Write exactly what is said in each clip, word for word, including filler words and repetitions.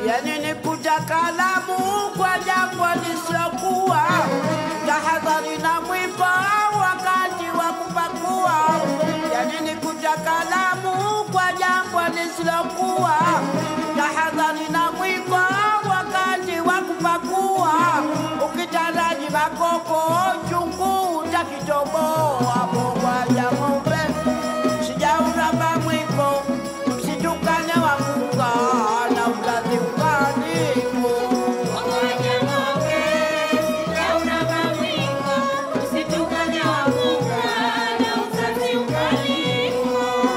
yani ni kuja kalamu kwa jambo lisilokuwa, tahadhari na mwiba wakati wa kupakua, yani ni kuja kalamu kwa jambo lisilokuwa, tahadhari na mwiba wakati wa kupakua, ukitaraji makopo chungu utakitoboa kwa jambo sijauramba mwiko msitukane wakunga na ukazi ukaliko Wakoja ng'ombe sijauramba mwiko msitukane wakunga na ukazi ukaliko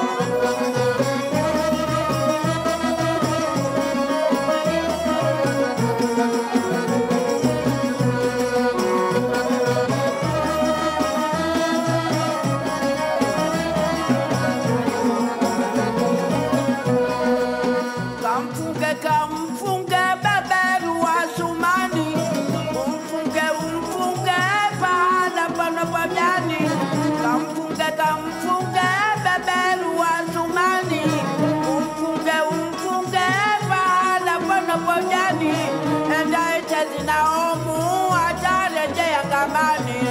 Kamfunge kamfunge beberu wa sumani, umfunge umfunge pahala pana pajani. Kamfunge kamfunge beberu wa sumani, umfunge umfunge pahala pana pajani. Enda ite zinaomu atarejea kamani.